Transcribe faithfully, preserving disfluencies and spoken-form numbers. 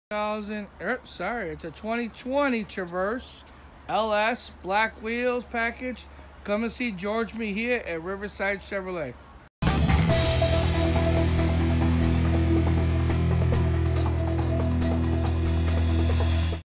thousand, er, sorry, it's a twenty twenty Traverse L S black wheels package. Come and see George Mejia at Riverside Chevrolet.